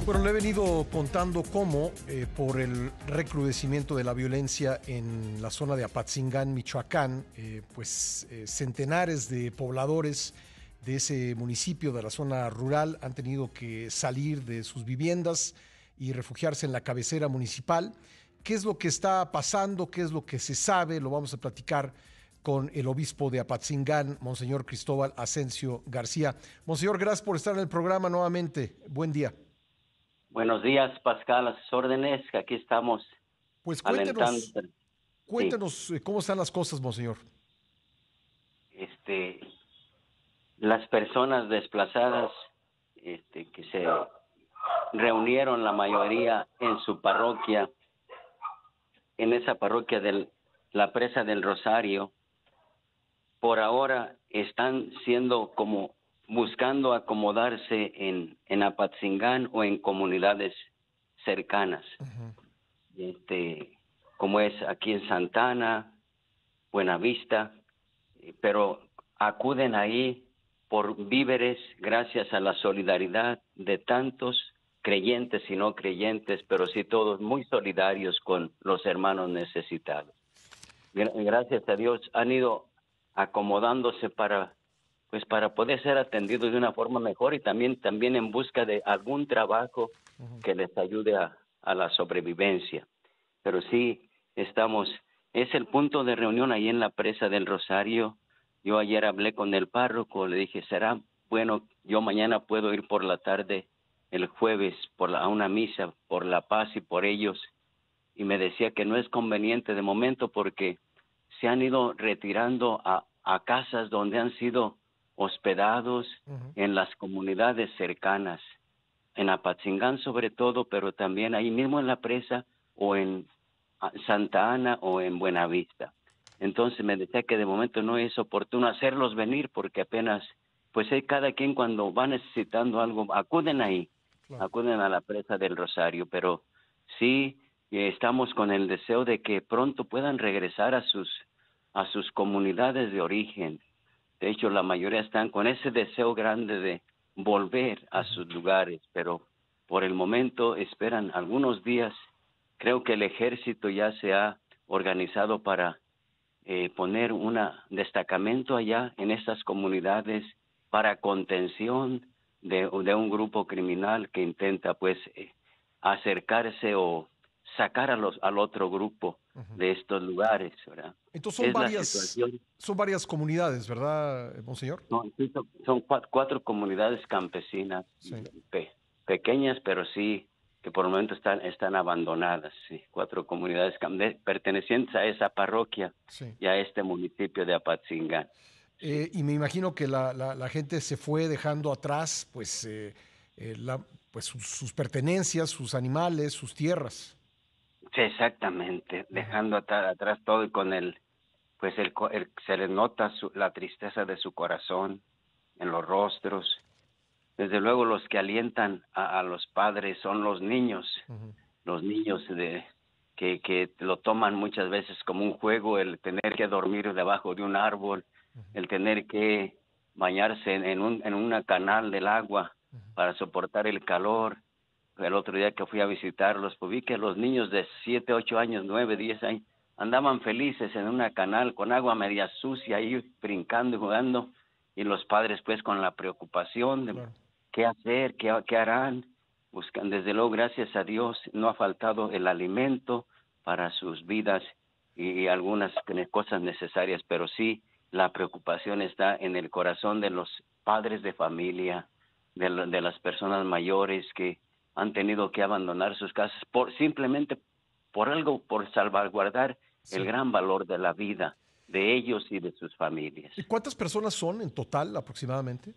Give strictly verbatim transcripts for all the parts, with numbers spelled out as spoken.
Bueno, le he venido contando cómo, eh, por el recrudecimiento de la violencia en la zona de Apatzingán, Michoacán, eh, pues eh, centenares de pobladores de ese municipio, de la zona rural, han tenido que salir de sus viviendas y refugiarse en la cabecera municipal. ¿Qué es lo que está pasando? ¿Qué es lo que se sabe? Lo vamos a platicar con el obispo de Apatzingán, Monseñor Cristóbal Asensio García. Monseñor, gracias por estar en el programa nuevamente. Buen día. Buenos días, Pascal, a sus órdenes, que aquí estamos Pues alentando. cuéntenos, Sí, cuéntenos eh, cómo están las cosas, monseñor. este, las personas desplazadas, este, que se reunieron la mayoría en su parroquia, en esa parroquia de la Presa del Rosario, por ahora están siendo como buscando acomodarse en, en Apatzingán o en comunidades cercanas. Ujú. Este, como es aquí en Santana, Buenavista, eh, pero acuden ahí por víveres gracias a la solidaridad de tantos creyentes y no creyentes, pero sí todos muy solidarios con los hermanos necesitados. Gra- Gracias a Dios han ido acomodándose para pues para poder ser atendidos de una forma mejor y también también en busca de algún trabajo que les ayude a, a la sobrevivencia. Pero sí estamos, es el punto de reunión ahí en la Presa del Rosario. Yo ayer hablé con el párroco, le dije, será bueno, yo mañana puedo ir por la tarde, el jueves, por la, a una misa por la paz y por ellos, y me decía que no es conveniente de momento porque se han ido retirando a, a casas donde han sido hospedados Ujú. en las comunidades cercanas, en Apatzingán sobre todo, pero también ahí mismo en la presa o en ah, Santa Ana o en Buenavista. Entonces me decía que de momento no es oportuno hacerlos venir porque apenas, pues eh, cada quien cuando va necesitando algo, acuden ahí, Claro. acuden a la presa del Rosario, pero sí eh, estamos con el deseo de que pronto puedan regresar a sus, a sus comunidades de origen. De hecho, la mayoría están con ese deseo grande de volver a Ujú. sus lugares, pero por el momento esperan algunos días. Creo que el ejército ya se ha organizado para eh, poner un destacamento allá en estas comunidades para contención de, de un grupo criminal que intenta pues eh, acercarse o sacar a los, al otro grupo Ujú. de estos lugares, ¿verdad? Entonces son Es la varias, situación. son varias comunidades, ¿verdad, eh, monseñor? Son, sí, son- son cua- cuatro comunidades campesinas, Sí. pe- pequeñas, pero sí que por el momento están, están abandonadas, sí, cuatro comunidades cam- de- pertenecientes a esa parroquia Sí. y a este municipio de Apatzingán. Sí, Eh, y me imagino que la, la- la gente se fue dejando atrás, pues, eh, eh, la- pues sus, sus pertenencias, sus animales, sus tierras. sí, exactamente, Ujú. dejando atra- atrás todo y con el, pues el, co- el- se le nota su- la tristeza de su corazón en los rostros. Desde luego los que alientan a, a los padres son los niños, Ujú. los niños de que, que lo toman muchas veces como un juego, el tener que dormir debajo de un árbol, el tener que bañarse en, en un en una canal del agua para soportar el calor. El otro día que fui a visitarlos, pues vi que los niños de siete, ocho años, nueve, diez años andaban felices en una canal con agua media sucia ahí brincando y jugando, y los padres pues con la preocupación de Claro. qué hacer, qué, qué harán. Buscan, desde luego, gracias a Dios, no ha faltado el alimento para sus vidas y, y algunas cosas necesarias, pero sí la preocupación está en el corazón de los padres de familia, de, la- de las personas mayores que han tenido que abandonar sus casas por simplemente por algo, por salvaguardar el Sí. gran valor de la vida de ellos y de sus familias. ¿Y cuántas personas son en total aproximadamente?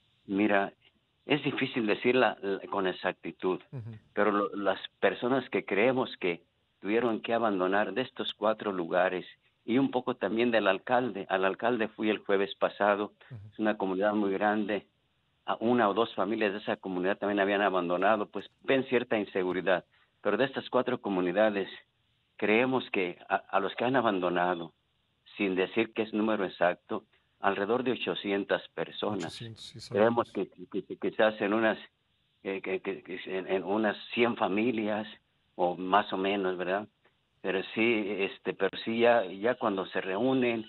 Mira, es difícil decirla eh, con exactitud, Ujú. pero lo- las personas que creemos que tuvieron que abandonar de estos cuatro lugares y un poco también del alcalde. Al alcalde fui el jueves pasado, Ujú. es una comunidad muy grande, a una o dos familias de esa comunidad también habían abandonado, pues ven cierta inseguridad, pero de estas cuatro comunidades creemos que a, a los que han abandonado, sin decir que es número exacto, alrededor de ochocientas personas. ochocientos, sí, son Creemos varios. que, que, que quizás en unas que, que, que- que en, en unas cien familias o más o menos, ¿verdad? Pero sí, este, pero sí ya, ya cuando se reúnen,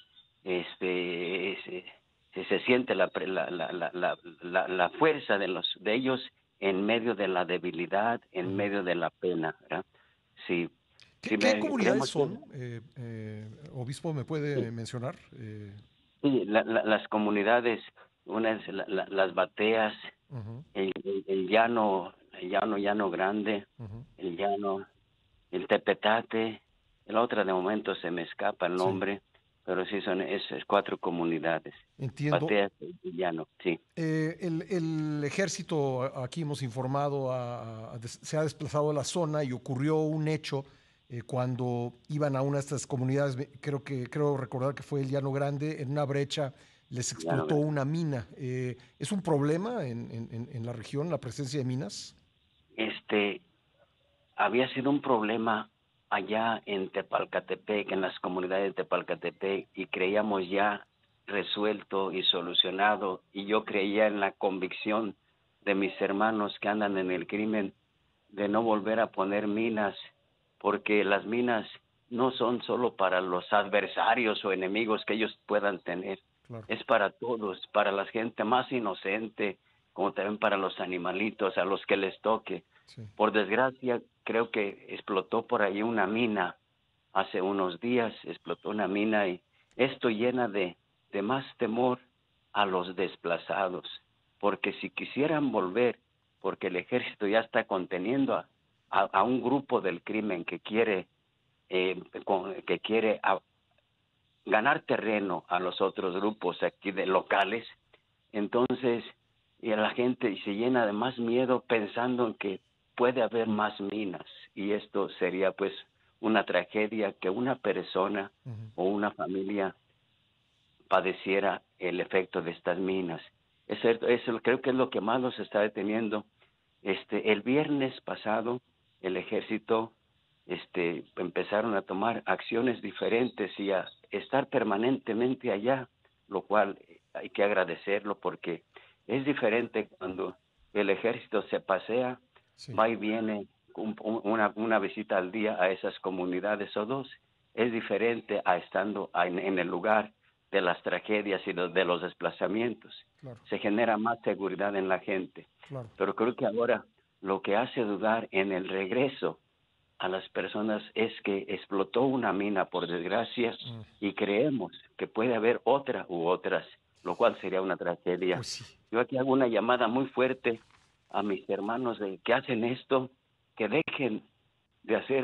este, se, se, se siente la, pre- la, la, la, la, la- la fuerza de los de ellos en medio de la debilidad, en Ujú. medio de la pena, ¿verdad? Sí, ¿Qué, sí, qué me, comunidades creemos que son, eh, eh, obispo, me puede sí, mencionar? Eh, sí, la- la- las comunidades, unas la- la- las bateas, ujú, el, el, el llano, el llano, llano grande, ujú. el llano, el tepetate, la otra de momento se me escapa el Sí, nombre, pero sí son esas cuatro comunidades, entiendo. bateas y llano, sí, Eh, el, el ejército, a- aquí hemos informado, a- a- des- se ha desplazado a la zona y ocurrió un hecho eh, cuando iban a una de estas comunidades, me- creo que creo recordar que fue el Llano Grande, en una brecha les llano explotó grande. una mina. Eh, ¿es un problema en, en- en- en la región la presencia de minas? Este, había sido un problema allá en Tepalcatepec, en las comunidades de Tepalcatepec, y creíamos ya resuelto y solucionado, y yo creía en la convicción de mis hermanos que andan en el crimen de no volver a poner minas, porque las minas no son solo para los adversarios o enemigos que ellos puedan tener, Claro, es para todos, para la gente más inocente, como también para los animalitos, a los que les toque. sí, Por desgracia, creo que explotó por ahí una mina, hace unos días explotó una mina y esto llena de, de más temor a los desplazados, porque si quisieran volver, porque el ejército ya está conteniendo a, a, a un grupo del crimen que quiere, eh, con- que quiere a- ganar terreno a los otros grupos aquí de locales, entonces y a la gente se llena de más miedo pensando en que puede haber más minas y esto sería pues una tragedia que una persona ujú, o una familia padeciera el efecto de estas minas. Es cierto, eso creo que es lo que más los está deteniendo. Este, el viernes pasado el ejército este, empezaron a tomar acciones diferentes y a estar permanentemente allá, lo cual hay que agradecerlo porque es diferente cuando el ejército se pasea, sí, va y viene un- un- una, una visita al día a esas comunidades o dos. Es diferente a estando en, en el lugar de las tragedias y de, de los desplazamientos. claro, Se genera más seguridad en la gente. claro. Pero creo que ahora lo que hace dudar en el regreso a las personas es que explotó una mina, por desgracia, Mm, y creemos que puede haber otra u otras, lo cual sería una tragedia. pues sí. Yo aquí hago una llamada muy fuerte a mis hermanos de que hacen esto, que dejen de hacer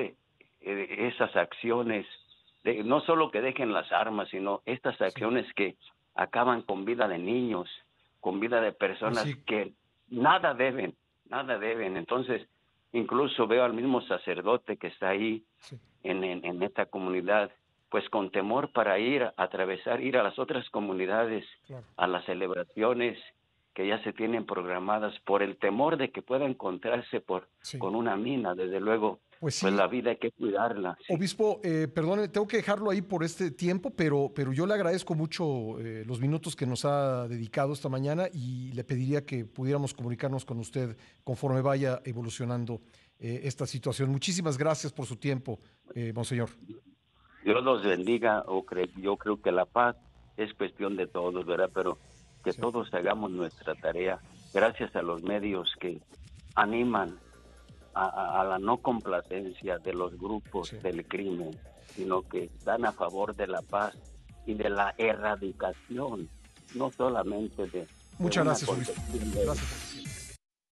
eh, esas acciones, de, no solo que dejen las armas, sino estas Sí. acciones que acaban con vida de niños, con vida de Pues personas sí, que nada deben, nada deben. Entonces, incluso veo al mismo sacerdote que está ahí sí, en, en, en esta comunidad, pues con temor para ir a atravesar, ir a las otras comunidades, claro. a las celebraciones que ya se tienen programadas por el temor de que pueda encontrarse por Sí. con una mina. Desde luego, Pues pues sí, la vida hay que cuidarla, sí. obispo, eh, perdone, tengo que dejarlo ahí por este tiempo, pero, pero yo le agradezco mucho eh, los minutos que nos ha dedicado esta mañana y le pediría que pudiéramos comunicarnos con usted conforme vaya evolucionando eh, esta situación. Muchísimas gracias por su tiempo, eh, monseñor. Dios los bendiga, o cre- yo creo que la paz es cuestión de todos, ¿verdad? Pero que Sí, todos hagamos nuestra tarea, gracias a los medios que animan a, a- a la no complacencia de los grupos sí. del crimen, sino que están a favor de la paz y de la erradicación, no solamente de, de Muchas una gracias, obispo. concepción de Gracias por su tiempo.